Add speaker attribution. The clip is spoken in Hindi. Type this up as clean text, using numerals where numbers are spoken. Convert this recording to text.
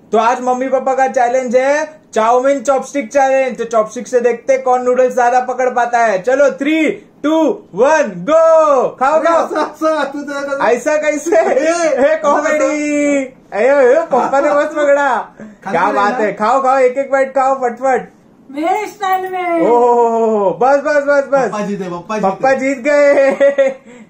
Speaker 1: तो आज मम्मी पापा का चैलेंज है चाउमीन चॉपस्टिक चैलेंज। तो चॉपस्टिक से देखते कौन नूडल्स ज्यादा पकड़ पाता है। चलो 3, 2, 1 गो। खाओ खाओ। ऐसा कैसे कॉमेडी। पापा ने बस पकड़ा। क्या बात है, खाओ खाओ, एक एक बाइट खाओ फटफट
Speaker 2: मेरे स्टाइल में।
Speaker 1: ओह बस बस बस बस,
Speaker 3: पप्पा जीते,
Speaker 1: पप्पा जीत गए।